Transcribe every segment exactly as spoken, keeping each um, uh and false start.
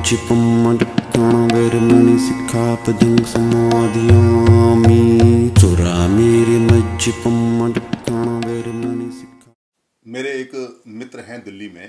मज्जि पम्मडक्कण वेरमणि सिक्खापदं समाधियामि चुरा मेरे मज्जि पम्मडक्कण वेरमणि सिक्खा। मेरे एक मित्र हैं दिल्ली में,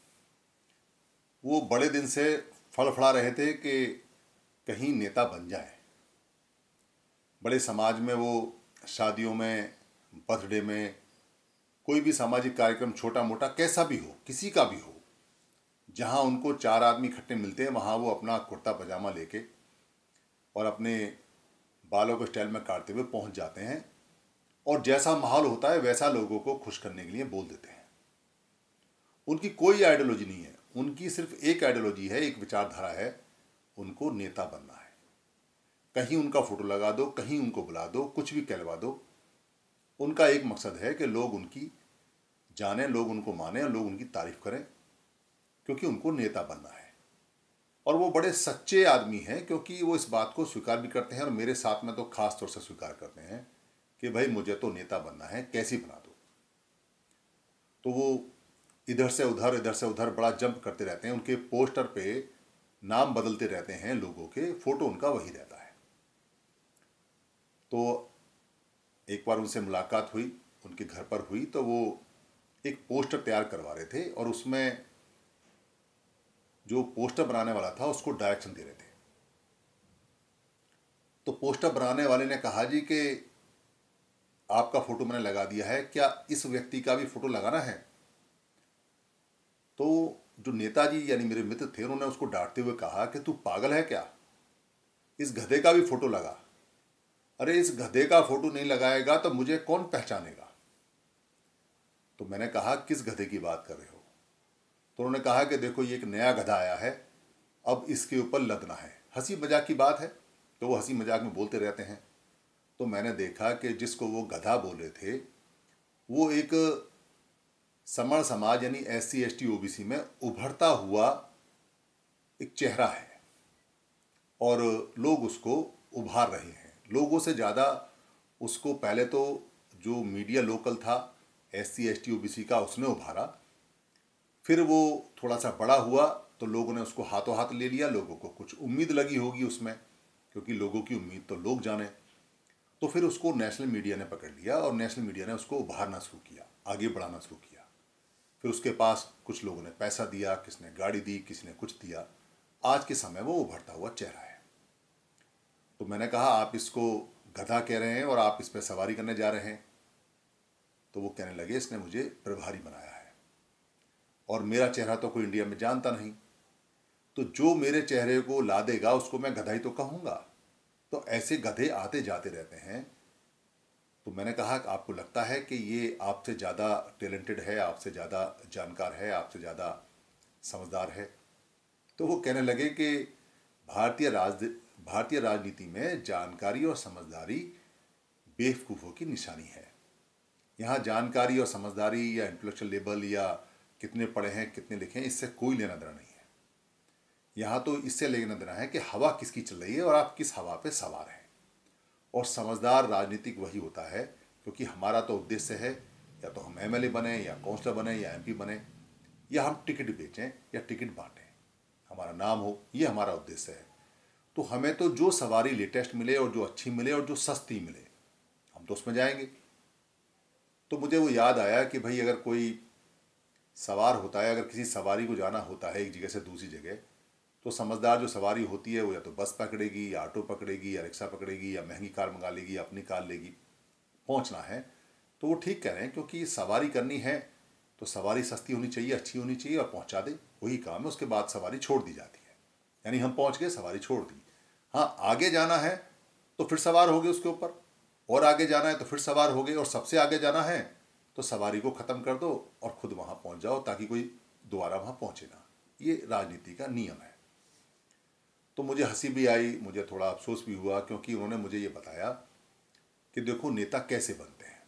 वो बड़े दिन से फड़फड़ा रहे थे कि कहीं नेता बन जाए। बड़े समाज में वो शादियों में, बर्थडे में, कोई भी सामाजिक कार्यक्रम छोटा मोटा कैसा भी हो, किसी का भी हो, जहाँ उनको चार आदमी इकट्ठे मिलते हैं वहाँ वो अपना कुर्ता पजामा लेके और अपने बालों को स्टाइल में काटते हुए पहुँच जाते हैं और जैसा माहौल होता है वैसा लोगों को खुश करने के लिए बोल देते हैं। उनकी कोई आइडियोलॉजी नहीं है, उनकी सिर्फ एक आइडियोलॉजी है, एक विचारधारा है, उनको नेता बनना है। कहीं उनका फोटो लगा दो, कहीं उनको बुला दो, कुछ भी कहलवा दो। उनका एक मकसद है कि लोग उनकी जाने, लोग उनको माने और लोग उनकी तारीफ करें, क्योंकि उनको नेता बनना है। और वो बड़े सच्चे आदमी हैं, क्योंकि वो इस बात को स्वीकार भी करते हैं और मेरे साथ में तो खास तौर से स्वीकार करते हैं कि भाई मुझे तो नेता बनना है, कैसी बना दो। तो वो इधर से उधर इधर से उधर बड़ा जंप करते रहते हैं। उनके पोस्टर पे नाम बदलते रहते हैं लोगों के, फोटो उनका वही रहता है। तो एक बार उनसे मुलाकात हुई, उनके घर पर हुई, तो वो एक पोस्टर तैयार करवा रहे थे और उसमें जो पोस्टर बनाने वाला था उसको डायरेक्शन दे रहे थे। तो पोस्टर बनाने वाले ने कहा, जी कि आपका फोटो मैंने लगा दिया है, क्या इस व्यक्ति का भी फोटो लगाना है? तो जो नेताजी यानी मेरे मित्र थे, उन्होंने उसको डांटते हुए कहा कि तू पागल है क्या, इस गधे का भी फोटो लगा। अरे इस गधे का फोटो नहीं लगाएगा तो मुझे कौन पहचानेगा? तो मैंने कहा, किस गधे की बात कर रहे हो? तो उन्होंने कहा कि देखो ये एक नया गधा आया है, अब इसके ऊपर लदना है। हंसी मजाक की बात है, तो वो हंसी मजाक में बोलते रहते हैं। तो मैंने देखा कि जिसको वो गधा बोल रहे थे वो एक समण समाज यानी S C S T O B C में उभरता हुआ एक चेहरा है और लोग उसको उभार रहे हैं। लोगों से ज़्यादा उसको पहले तो जो मीडिया लोकल था S C S T O B C का, उसने उभारा। फिर वो थोड़ा सा बड़ा हुआ तो लोगों ने उसको हाथों हाथ ले लिया। लोगों को कुछ उम्मीद लगी होगी उसमें, क्योंकि लोगों की उम्मीद तो लोग जाने। तो फिर उसको नेशनल मीडिया ने पकड़ लिया और नेशनल मीडिया ने उसको उभारना शुरू किया, आगे बढ़ाना शुरू किया। फिर उसके पास कुछ लोगों ने पैसा दिया, किसने गाड़ी दी, किसी ने कुछ दिया। आज के समय वो उभरता हुआ चेहरा है। तो मैंने कहा, आप इसको गधा कह रहे हैं और आप इस पर सवारी करने जा रहे हैं? तो वो कहने लगे, इसने मुझे प्रभारी बनाया है और मेरा चेहरा तो कोई इंडिया में जानता नहीं, तो जो मेरे चेहरे को ला देगा उसको मैं गधा ही तो कहूँगा। तो ऐसे गधे आते जाते रहते हैं। तो मैंने कहा, आपको लगता है कि ये आपसे ज़्यादा टैलेंटेड है, आपसे ज़्यादा जानकार है, आपसे ज़्यादा समझदार है? तो वो कहने लगे कि भारतीय राज भारतीय राजनीति में जानकारी और समझदारी बेवकूफ़ों की निशानी है। यहाँ जानकारी और समझदारी या इंटेलेक्चुअल लेवल या कितने पढ़े हैं, कितने लिखे हैं, इससे कोई लेना देना नहीं है। यहाँ तो इससे लेना देना है कि हवा किसकी चल रही है और आप किस हवा पे सवार हैं। और समझदार राजनीतिक वही होता है, क्योंकि हमारा तो उद्देश्य है या तो हम एम एल ए बने या काउंसलर बने या एम पी बने, या हम टिकट बेचें या टिकट बांटें, हमारा नाम हो, ये हमारा उद्देश्य है। तो हमें तो जो सवारी लेटेस्ट मिले और जो अच्छी मिले और जो सस्ती मिले, हम तो उसमें जाएंगे। तो मुझे वो याद आया कि भाई अगर कोई सवार होता है, अगर किसी सवारी को जाना होता है एक जगह से दूसरी जगह, तो समझदार जो सवारी होती है वो या तो बस पकड़ेगी या ऑटो पकड़ेगी या रिक्शा पकड़ेगी या महंगी कार मंगा लेगी या अपनी कार लेगी। पहुंचना है तो वो ठीक कह रहे हैं, क्योंकि सवारी करनी है तो सवारी सस्ती होनी चाहिए, अच्छी होनी चाहिए और पहुंचा दे, वही काम है। उसके बाद सवारी छोड़ दी जाती है, यानी हम पहुंच गए, सवारी छोड़ दी। हाँ, आगे जाना है तो फिर सवार हो गए उसके ऊपर, और आगे जाना है तो फिर सवार हो गए, और सबसे आगे जाना है तो सवारी को ख़त्म कर दो और खुद वहाँ पहुँच जाओ, ताकि कोई दोबारा वहाँ पहुँचे ना। ये राजनीति का नियम है। तो मुझे हंसी भी आई, मुझे थोड़ा अफसोस भी हुआ, क्योंकि उन्होंने मुझे ये बताया कि देखो नेता कैसे बनते हैं।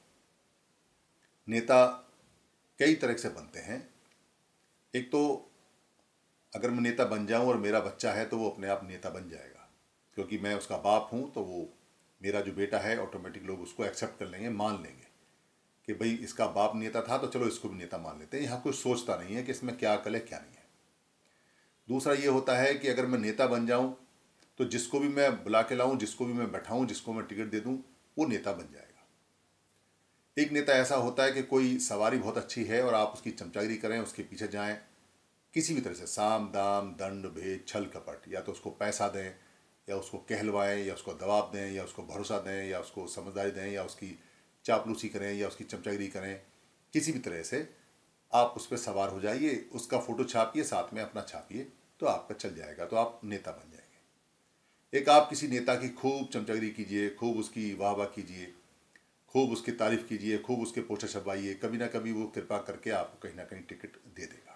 नेता कई तरह से बनते हैं। एक तो अगर मैं नेता बन जाऊं और मेरा बच्चा है तो वो अपने आप नेता बन जाएगा, क्योंकि मैं उसका बाप हूं, तो वो मेरा जो बेटा है ऑटोमेटिक लोग उसको एक्सेप्ट कर लेंगे, मान लेंगे कि भाई इसका बाप नेता था तो चलो इसको भी नेता मान लेते हैं। यहाँ कोई सोचता नहीं है कि इसमें क्या अकल है क्या नहीं है। दूसरा ये होता है कि अगर मैं नेता बन जाऊं तो जिसको भी मैं बुला के लाऊं, जिसको भी मैं बैठाऊं, जिसको मैं टिकट दे दूं, वो नेता बन जाएगा। एक नेता ऐसा होता है कि कोई सवारी बहुत अच्छी है और आप उसकी चमचागिरी करें, उसके पीछे जाएं, किसी भी तरह से साम दाम दंड भेद छल कपट, या तो उसको पैसा दें, या उसको कहलवाएं, या उसको दबाव दें, या उसको भरोसा दें, या उसको समझदारी दें, या उसकी चापलूसी करें, या उसकी चमचागिरी करें, किसी भी तरह से आप उस पर सवार हो जाइए, उसका फ़ोटो छापिए, साथ में अपना छापिए, तो आपका चल जाएगा, तो आप नेता बन जाएंगे। एक आप किसी नेता की खूब चमचागिरी कीजिए, खूब उसकी वाह वाह कीजिए, खूब उसकी तारीफ़ कीजिए, खूब उसके पोस्टर छपवाइए, कभी ना कभी वो कृपा करके आपको कहीं ना कहीं टिकट दे देगा।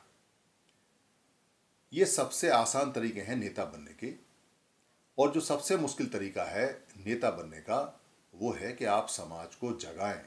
ये सबसे आसान तरीके हैं नेता बनने के। और जो सबसे मुश्किल तरीका है नेता बनने का, वो है कि आप समाज को जगाएं,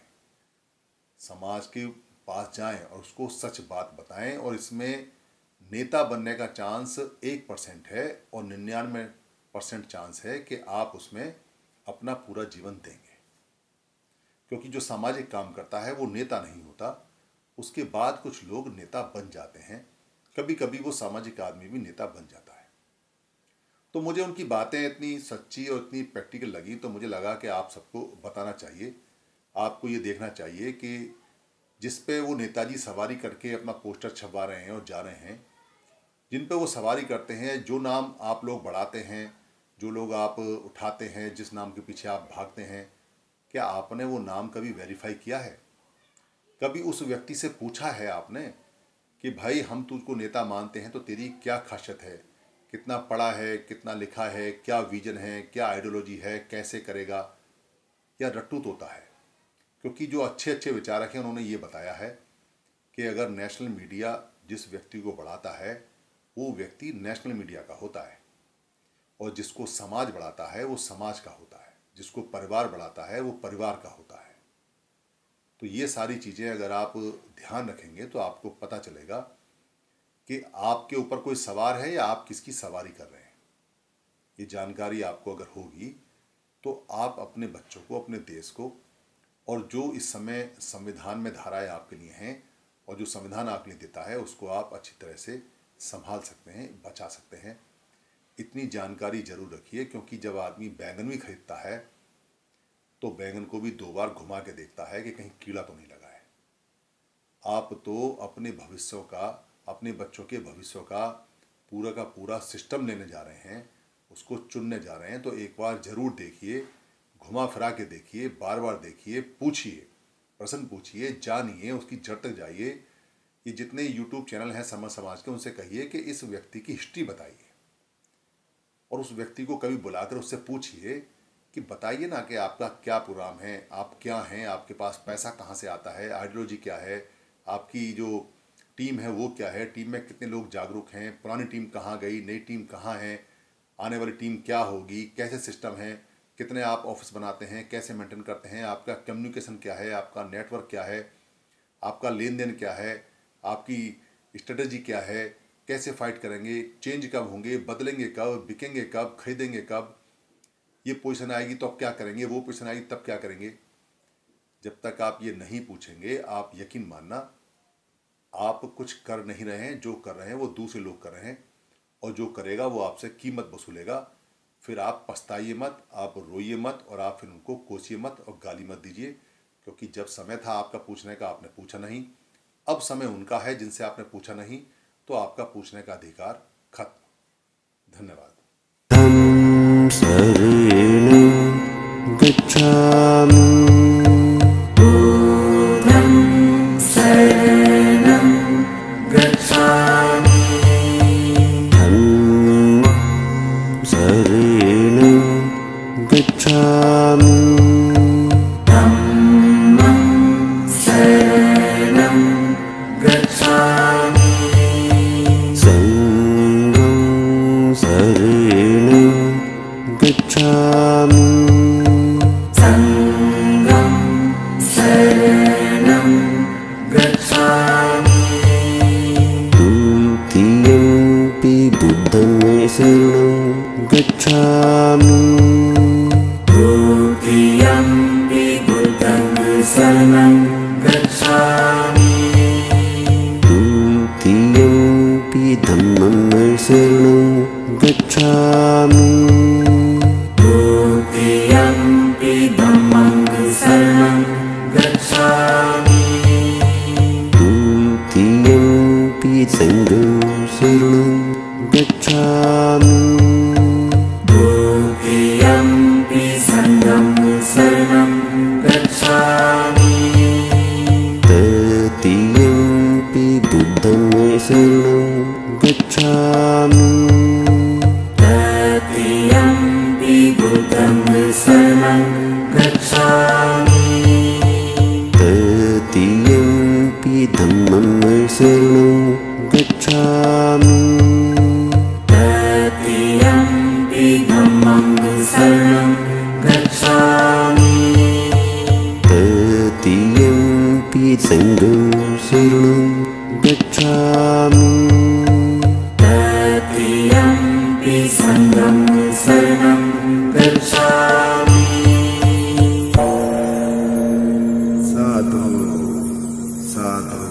समाज के पास जाएं और उसको सच बात बताएं। और इसमें नेता बनने का चांस एक परसेंट है और निन्यानवे परसेंट चांस है कि आप उसमें अपना पूरा जीवन देंगे। क्योंकि जो सामाजिक काम करता है वो नेता नहीं होता, उसके बाद कुछ लोग नेता बन जाते हैं। कभी कभी वो सामाजिक आदमी भी नेता बन जाता है। तो मुझे उनकी बातें इतनी सच्ची और इतनी प्रैक्टिकल लगी, तो मुझे लगा कि आप सबको बताना चाहिए, आपको ये देखना चाहिए कि जिस पे वो नेताजी सवारी करके अपना पोस्टर छपवा रहे हैं और जा रहे हैं, जिन पे वो सवारी करते हैं, जो नाम आप लोग बढ़ाते हैं, जो लोग आप उठाते हैं, जिस नाम के पीछे आप भागते हैं, क्या आपने वो नाम कभी वेरीफाई किया है? कभी उस व्यक्ति से पूछा है आपने कि भाई हम तुझको नेता मानते हैं तो तेरी क्या खासियत है, कितना पढ़ा है, कितना लिखा है, क्या विजन है, क्या आइडियोलॉजी है, कैसे करेगा, या रट्टू तोता है? क्योंकि जो अच्छे अच्छे विचारक हैं उन्होंने ये बताया है कि अगर नेशनल मीडिया जिस व्यक्ति को बढ़ाता है वो व्यक्ति नेशनल मीडिया का होता है, और जिसको समाज बढ़ाता है वो समाज का होता है, जिसको परिवार बढ़ाता है वो परिवार का होता है। तो ये सारी चीज़ें अगर आप ध्यान रखेंगे तो आपको पता चलेगा कि आपके ऊपर कोई सवार है या आप किसकी सवारी कर रहे हैं। ये जानकारी आपको अगर होगी तो आप अपने बच्चों को, अपने देश को, और जो इस समय संविधान में धाराएं आपके लिए हैं और जो संविधान आपके लिए देता है उसको आप अच्छी तरह से संभाल सकते हैं, बचा सकते हैं। इतनी जानकारी जरूर रखिए, क्योंकि जब आदमी बैंगन भी खरीदता है तो बैंगन को भी दो बार घुमा के देखता है कि कहीं कीड़ा तो नहीं लगा है। आप तो अपने भविष्यों का, अपने बच्चों के भविष्यों का पूरा का पूरा सिस्टम लेने जा रहे हैं, उसको चुनने जा रहे हैं, तो एक बार जरूर देखिए, घुमा फिरा के देखिए, बार बार देखिए, पूछिए, प्रश्न पूछिए, जानिए, उसकी जड़ तक जाइए। ये जितने यूट्यूब चैनल हैं समझ समाज के, उनसे कहिए कि इस व्यक्ति की हिस्ट्री बताइए, और उस व्यक्ति को कभी बुलाकर उससे पूछिए कि बताइए ना कि आपका क्या प्रोग्राम है, आप क्या हैं, आपके पास पैसा कहाँ से आता है, आइडियोलॉजी क्या है, आपकी जो टीम है वो क्या है, टीम में कितने लोग जागरूक हैं, पुरानी टीम कहाँ गई, नई टीम कहाँ है, आने वाली टीम क्या होगी, कैसे सिस्टम है, कितने आप ऑफिस बनाते हैं, कैसे मेंटेन करते हैं, आपका कम्युनिकेशन क्या है, आपका नेटवर्क क्या है, आपका लेन देन क्या है, आपकी स्ट्रेटजी क्या है, कैसे फाइट करेंगे, चेंज कब होंगे, बदलेंगे कब, बिकेंगे कब, खरीदेंगे कब, ये पोजीशन आएगी तो अब क्या करेंगे, वो पोजीशन आएगी तब क्या करेंगे। जब तक आप ये नहीं पूछेंगे, आप यकीन मानना आप कुछ कर नहीं रहे हैं। जो कर रहे हैं वो दूसरे लोग कर रहे हैं, और जो करेगा वो आपसे कीमत वसूलेगा। फिर आप पछताइए मत, आप रोइए मत, और आप फिर उनको कोसिए मत और गाली मत दीजिए, क्योंकि जब समय था आपका पूछने का आपने पूछा नहीं। अब समय उनका है जिनसे आपने पूछा नहीं, तो आपका पूछने का अधिकार खत्म। धन्यवाद। शरणं गच्छामि। बुद्धं शरणं गच्छामि। धम्मं शरणं गच्छामि। धम्मं शरणं गच्छामि। संघं शरणं गच्छामि। संघं शरणं गच्छामि। द्वितीयंपि बुद्धं शरणं गच्छामि। द्वितीयंपि बुद्धं शरणं गच्छामि। द्वितीयंपि धम्मं शरणं गच्छामि द्वितीयम्पि धम्मं शरणं गच्छामि द्वितीयम्पि संघं शरणं गच्छामि द्वितीयम्पि संघं शरणं गच्छामि तृतीयम्पि बुद्धं शरणं गच्छामि तृतीयम्पि बुद्धं शरणं गच्छामि तृतीयम्पि धम्मं शरणं गच्छामि तृतीयम्पि धम्मं शरणं गच्छामि तृतीयम्पि संघं शरणं गच्छामि तृतीयम्पि संघं शरणं गच्छामि साधु साधु